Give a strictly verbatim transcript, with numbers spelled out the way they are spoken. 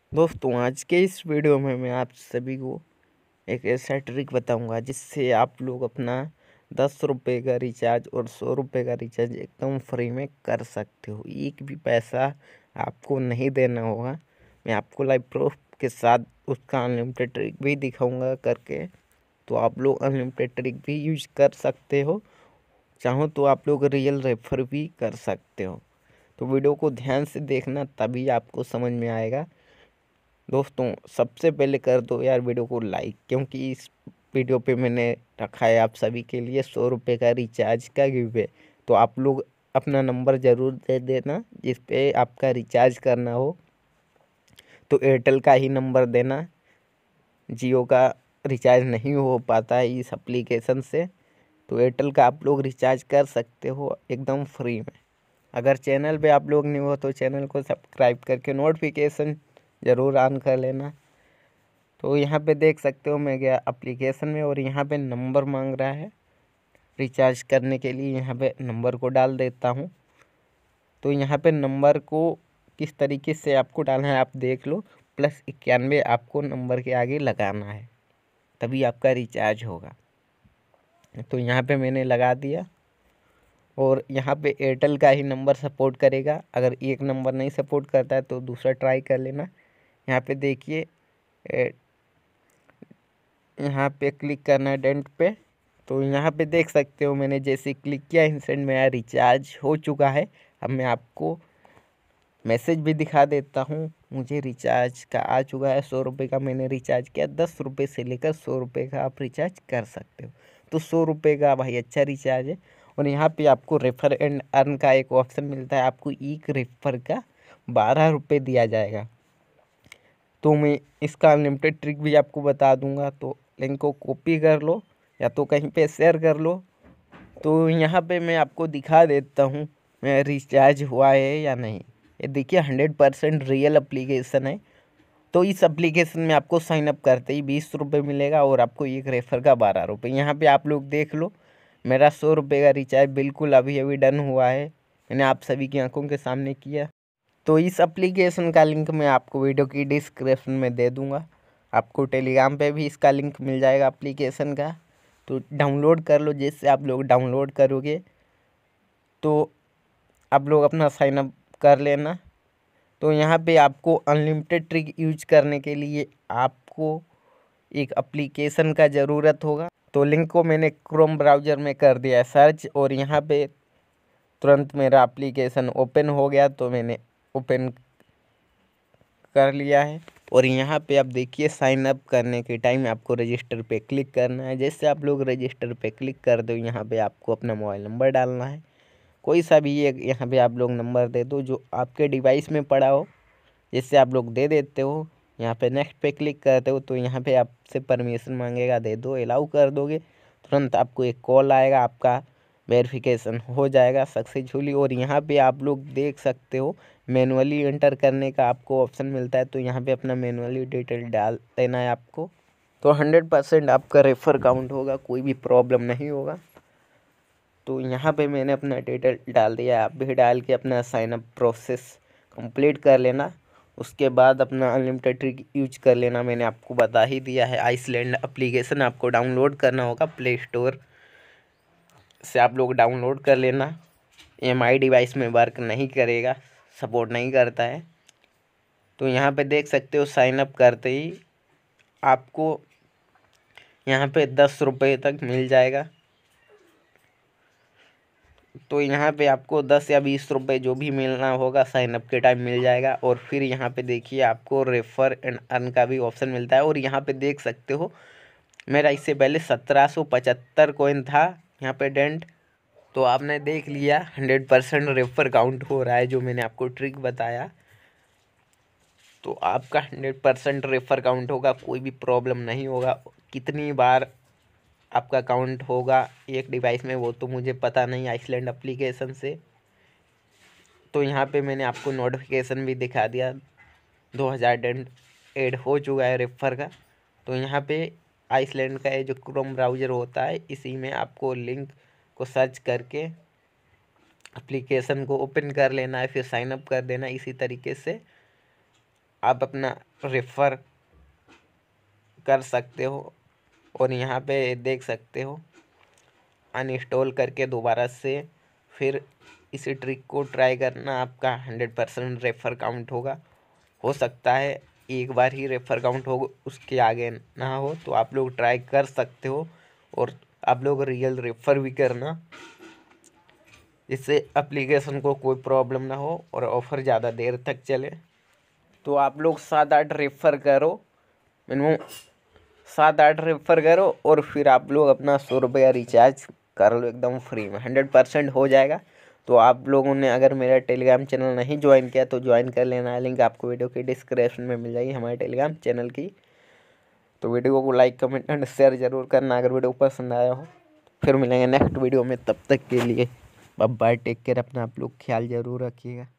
दोस्तों, आज के इस वीडियो में मैं आप सभी को एक ऐसा ट्रिक बताऊंगा जिससे आप लोग अपना दस रुपये का रिचार्ज और सौ रुपये का रिचार्ज एकदम फ्री में कर सकते हो। एक भी पैसा आपको नहीं देना होगा। मैं आपको लाइव प्रूफ के साथ उसका अनलिमिटेड ट्रिक भी दिखाऊंगा करके, तो आप लोग अनलिमिटेड ट्रिक भी यूज कर सकते हो। चाहो तो आप लोग रियल रेफर भी कर सकते हो। तो वीडियो को ध्यान से देखना, तभी आपको समझ में आएगा। दोस्तों, सबसे पहले कर दो यार वीडियो को लाइक, क्योंकि इस वीडियो पे मैंने रखा है आप सभी के लिए सौ रुपये का रिचार्ज का गिव। तो आप लोग अपना नंबर ज़रूर दे देना जिस पे आपका रिचार्ज करना हो। तो एयरटेल का ही नंबर देना, जियो का रिचार्ज नहीं हो पाता है इस एप्लीकेशन से। तो एयरटेल का आप लोग रिचार्ज कर सकते हो एकदम फ्री में। अगर चैनल पे आप लोग न्यू हो तो चैनल को सब्सक्राइब करके नोटिफिकेशन ज़रूर ऑन कर लेना। तो यहाँ पे देख सकते हो मैं गया एप्लीकेशन में और यहाँ पे नंबर मांग रहा है रिचार्ज करने के लिए। यहाँ पे नंबर को डाल देता हूँ। तो यहाँ पे नंबर को किस तरीके से आपको डालना है आप देख लो। प्लस इक्यानवे आपको नंबर के आगे लगाना है, तभी आपका रिचार्ज होगा। तो यहाँ पे मैंने लगा दिया और यहाँ पे एयरटेल का ही नंबर सपोर्ट करेगा। अगर एक नंबर नहीं सपोर्ट करता है तो दूसरा ट्राई कर लेना। यहाँ पे देखिए, यहाँ पे क्लिक करना है डेंट पे। तो यहाँ पे देख सकते हो मैंने जैसे क्लिक किया इंस्टेंट मेरा रिचार्ज हो चुका है। अब मैं आपको मैसेज भी दिखा देता हूँ। मुझे रिचार्ज का आ चुका है, सौ रुपये का मैंने रिचार्ज किया। दस रुपये से लेकर सौ रुपये का आप रिचार्ज कर सकते हो। तो सौ रुपये का भाई अच्छा रिचार्ज है। और यहाँ पे आपको रेफर एंड अर्न का एक ऑप्शन मिलता है। आपको एक रेफर का बारह रुपये दिया जाएगा। तो मैं इसका अनलिमिटेड ट्रिक भी आपको बता दूंगा। तो लिंक को कॉपी कर लो या तो कहीं पे शेयर कर लो। तो यहाँ पे मैं आपको दिखा देता हूँ मेरा रिचार्ज हुआ है या नहीं। ये देखिए हंड्रेड परसेंट रियल एप्लीकेशन है। तो इस एप्लीकेशन में आपको साइन अप करते ही बीस रुपये मिलेगा और आपको एक रेफर का बारह रुपये। यहाँ पे आप लोग देख लो मेरा सौ रुपये का रिचार्ज बिल्कुल अभी अभी डन हुआ है। मैंने आप सभी की आंखों के सामने किया। तो इस एप्लीकेशन का लिंक मैं आपको वीडियो की डिस्क्रिप्शन में दे दूंगा। आपको टेलीग्राम पे भी इसका लिंक मिल जाएगा एप्लीकेशन का। तो डाउनलोड कर लो। जैसे आप लोग डाउनलोड करोगे तो आप लोग अपना साइन अप कर लेना। तो यहाँ पे आपको अनलिमिटेड ट्रिक यूज करने के लिए आपको एक एप्लीकेशन का ज़रूरत होगा। तो लिंक को मैंने क्रोम ब्राउज़र में कर दिया है सर्च, और यहाँ पे तुरंत मेरा एप्लीकेशन ओपन हो गया। तो मैंने ओपन कर लिया है। और यहाँ पे आप देखिए साइन अप करने के टाइम आपको रजिस्टर पे क्लिक करना है। जैसे आप लोग रजिस्टर पे क्लिक कर दो, यहाँ पे आपको अपना मोबाइल नंबर डालना है। कोई सा भी एक यहाँ पे आप लोग नंबर दे दो जो आपके डिवाइस में पड़ा हो। जैसे आप लोग दे देते हो, यहाँ पे नेक्स्ट पे क्लिक करते हो तो यहाँ पे आपसे परमिशन मांगेगा, दे दो। अलाउ कर दोगे तुरंत आपको एक कॉल आएगा, आपका वेरिफिकेशन हो जाएगा सक्सेसफुली। और यहाँ पे आप लोग देख सकते हो मैनुअली एंटर करने का आपको ऑप्शन मिलता है। तो यहाँ पे अपना मैनुअली डिटेल डाल देना है आपको। तो हंड्रेड परसेंट आपका रेफर काउंट होगा, कोई भी प्रॉब्लम नहीं होगा। तो यहाँ पे मैंने अपना डिटेल डाल दिया, आप भी डाल के अपना साइन अप प्रोसेस कंप्लीट कर लेना। उसके बाद अपना अनलिमिटेड ट्रिक यूज कर लेना। मैंने आपको बता ही दिया है। आइसलैंड एप्लीकेशन आपको डाउनलोड करना होगा प्ले स्टोर से, आप लोग डाउनलोड कर लेना। एम आई डिवाइस में वर्क नहीं करेगा, सपोर्ट नहीं करता है। तो यहाँ पे देख सकते हो साइन अप करते ही आपको यहाँ पे दस रुपये तक मिल जाएगा। तो यहाँ पे आपको दस या बीस रुपये जो भी मिलना होगा साइन अप के टाइम मिल जाएगा। और फिर यहाँ पे देखिए आपको रेफर एंड अर्न का भी ऑप्शन मिलता है। और यहाँ पे देख सकते हो मेरा इससे पहले सत्रह सौ पचहत्तर कॉइन था यहाँ पे डेंट। तो आपने देख लिया हंड्रेड परसेंट रेफर काउंट हो रहा है जो मैंने आपको ट्रिक बताया। तो आपका हंड्रेड परसेंट रेफर काउंट होगा, कोई भी प्रॉब्लम नहीं होगा। कितनी बार आपका काउंट होगा एक डिवाइस में वो तो मुझे पता नहीं आइसलैंड एप्लीकेशन से। तो यहाँ पे मैंने आपको नोटिफिकेशन भी दिखा दिया, दो हज़ार डेंट ऐड हो चुका है रेफर का। तो यहाँ पे आइसलैंड का ये जो क्रोम ब्राउज़र होता है इसी में आपको लिंक को सर्च करके एप्लीकेशन को ओपन कर लेना है, फिर साइन अप कर देना इसी तरीके से। आप अपना रेफ़र कर सकते हो। और यहाँ पे देख सकते हो अनइंस्टॉल करके दोबारा से फिर इसी ट्रिक को ट्राई करना, आपका हंड्रेड परसेंट रेफ़र काउंट होगा। हो सकता है एक बार ही रेफ़र काउंट हो, उसके आगे ना हो, तो आप लोग ट्राई कर सकते हो। और आप लोग रियल रेफ़र भी करना, जिससे एप्लीकेशन को कोई प्रॉब्लम ना हो और ऑफ़र ज़्यादा देर तक चले। तो आप लोग सात आठ रेफ़र करो, मिनिमम सात आठ रेफ़र करो और फिर आप लोग अपना सौ रुपया रिचार्ज कर लो एकदम फ्री में, हंड्रेड परसेंट हो जाएगा। तो आप लोगों ने अगर मेरा टेलीग्राम चैनल नहीं ज्वाइन किया तो ज्वाइन कर लेना है, लिंक आपको वीडियो की डिस्क्रिप्शन में मिल जाएगी हमारे टेलीग्राम चैनल की। तो वीडियो को लाइक कमेंट एंड शेयर ज़रूर करना अगर वीडियो पसंद आया हो। फिर मिलेंगे नेक्स्ट वीडियो में, तब तक के लिए बाय बाय, टेक केयर, अपना आप लोग ख्याल ज़रूर रखिएगा।